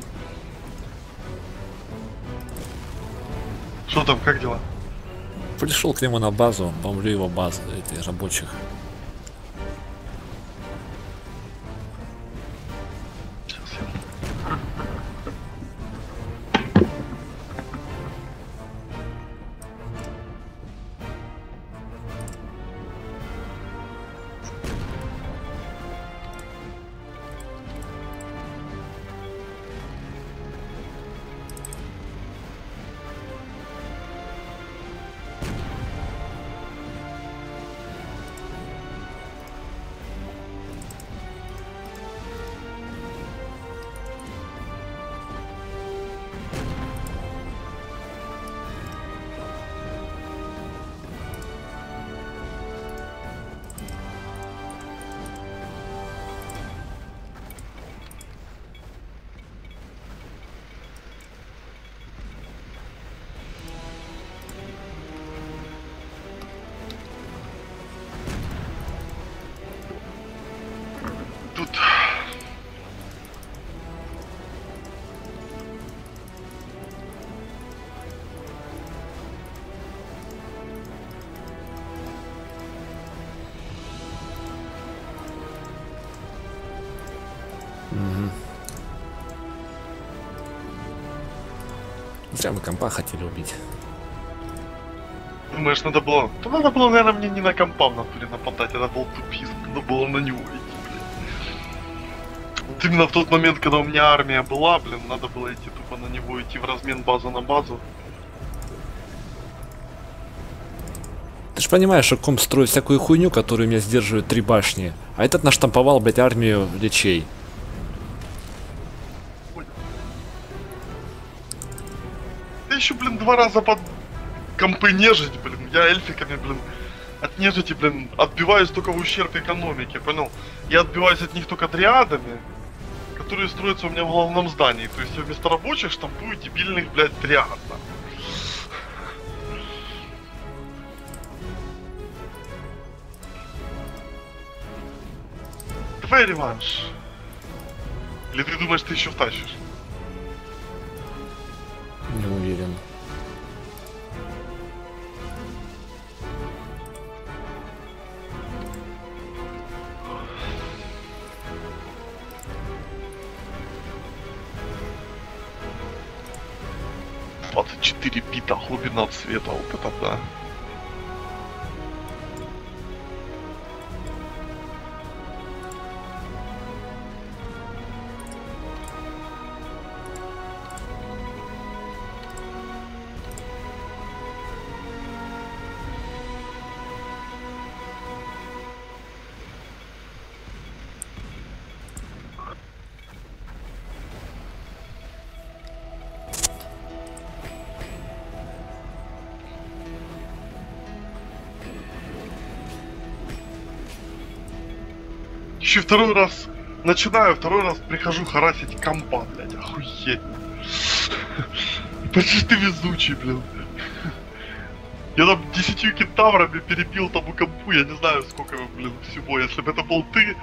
Что там, как дела? Пришел к нему на базу, бомблю его базу, этих рабочих. Сейчас я... Тут... Угу. Зря мы компа хотели убить. Думаешь, надо было... Да надо было, наверное, мне не на компа в натуре нападать, это был тупизм. Надо было на него идти, блин. Вот именно в тот момент, когда у меня армия была, блин, надо было идти тупо на него, идти в размен база на базу. Ты ж понимаешь, что комп строит всякую хуйню, которую меня сдерживают три башни. А этот наштамповал, блядь, армию лечей. Ты еще, блин, два раза под компы нежить, блин. Я эльфиками, блин, от нежити, блин, отбиваюсь только в ущерб экономике, понял? Я отбиваюсь от них только триадами, которые строятся у меня в главном здании. То есть я вместо рабочих штампую дебильных, блядь, триад. Давай реванш. Или ты думаешь, ты еще втащишь? Не уверен. двадцать четыре бита, глубина цвета, вот это да. Еще второй раз начинаю, второй раз прихожу харасить компа, блядь, охуеть. Почти ты везучий, блин. Я там десятью кентаврами перебил тому компу, я не знаю сколько, блин, всего, если бы это был ты.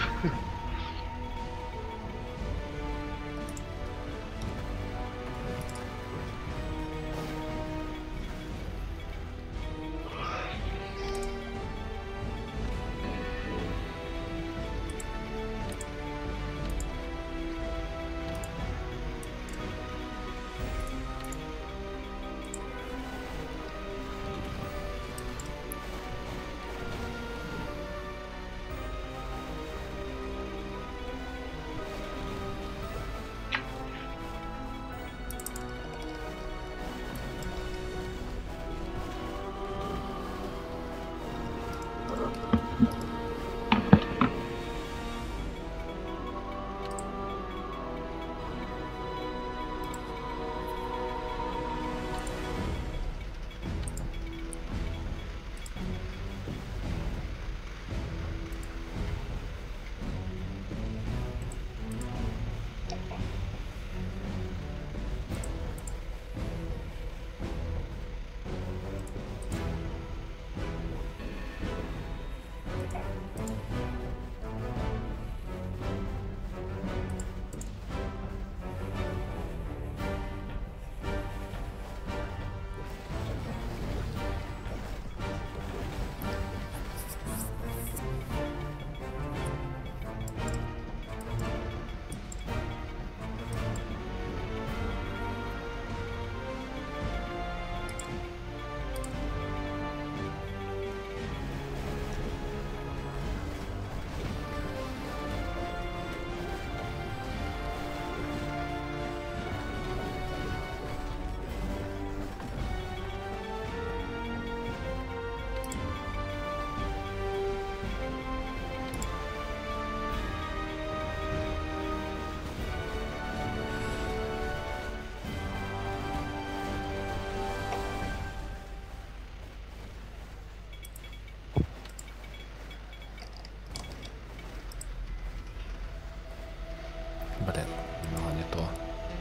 Блин, ну не то.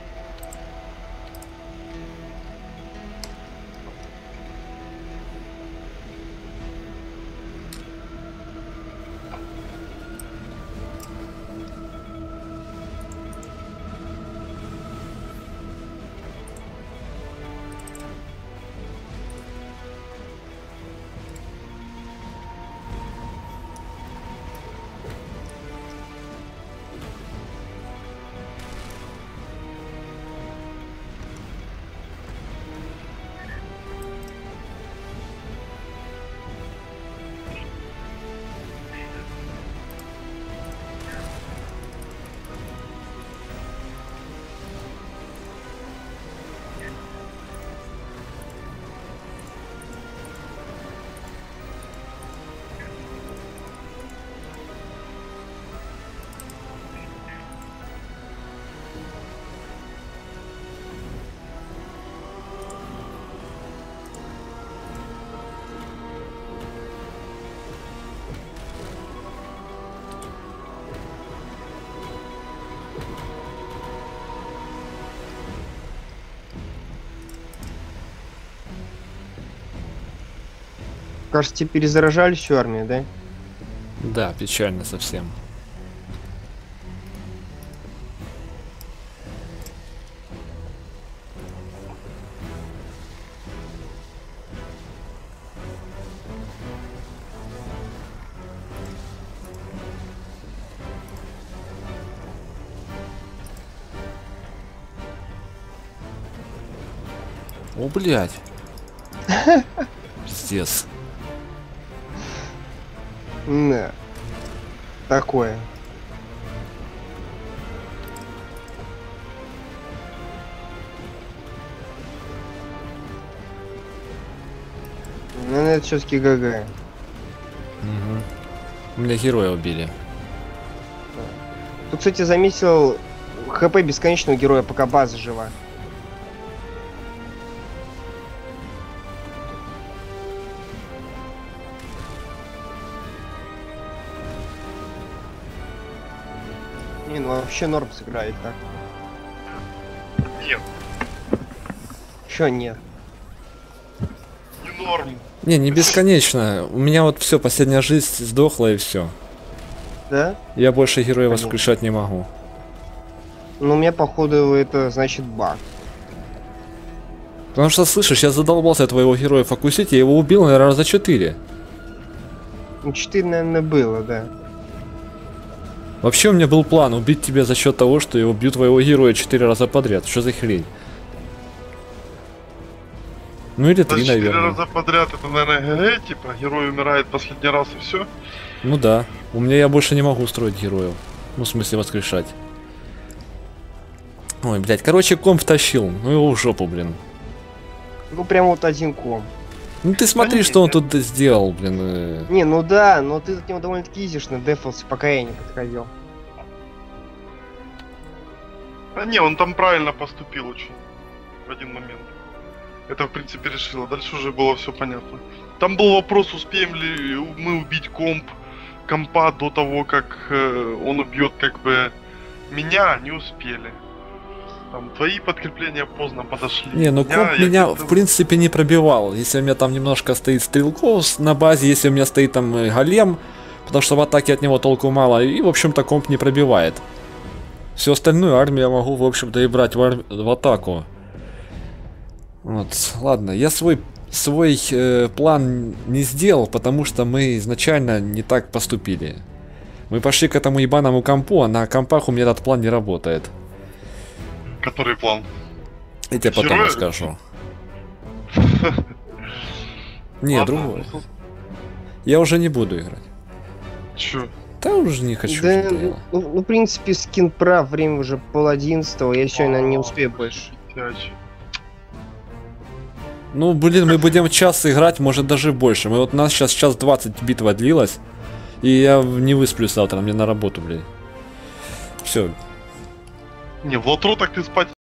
Кажется, перезаражали всю армию, да? Да, печально совсем. О, блядь. Пиздец. Да. Такое. Ну, это все-таки ГГ. Угу. Меня героя убили. Тут, кстати, заметил ХП бесконечного героя, пока база жива. Не, ну вообще норм сыграет, так? Нет, Чё нет? не норм. Не, не бесконечно. У меня вот все, последняя жизнь сдохла и все. Да? Я больше героев Понятно. воскрешать не могу. Ну, у меня, походу, это значит баг. Потому что, слышишь, я задолбался твоего героя фокусить, я его убил, наверное, раза четыре. Ну, четыре, наверное, было, да. Вообще у меня был план убить тебя за счет того, что я убью твоего героя четыре раза подряд. Что за хрень? Ну или За три, четыре наверное. раза подряд это, наверное, ГГ, типа, герой умирает последний раз и все. Ну да. У меня я больше не могу устроить героев. Ну, в смысле, воскрешать. Ой, блядь, короче, комп тащил. Ну его в жопу, блин. Ну, прям вот один ком. Ну ты смотри, не, что он не. тут сделал, блин. э. Не, ну да, но ты от него довольно-таки изишно дефался, пока я не подходил. А не, он там правильно поступил очень. В один момент. Это, в принципе, решило. Дальше уже было все понятно. Там был вопрос, успеем ли мы убить комп, компа до того, как э, он убьет, как бы, меня. Не успели. Там твои подкрепления поздно подошли. Не, ну комп я меня как-то- в принципе не пробивал. Если у меня там немножко стоит стрелков с- на базе, если у меня стоит там э, голем, потому что в атаке от него толку мало, и в общем-то комп не пробивает. Всю остальную армию я могу, в общем-то, и брать в, ар- в атаку. Вот, ладно, я свой свой э, план не сделал, потому что мы изначально не так поступили. Мы пошли к этому ебаному компу, а на компах у меня этот план не работает. Который план? Я тебе потом Героя? расскажу. Не, Ладно, другой. ну, Я уже не буду играть. Чё? Да уже не хочу. Да, что-то ну, я- ну, в принципе, скин прав, время уже пол одиннадцатого, я сегодня не успею больше. Тячь. Ну, блин, мы будем час играть, может даже больше. Мы вот у нас сейчас час двадцать битва длилась. И я не высплюсь завтра, мне на работу, блин. Все. Не, в лотру так ты спать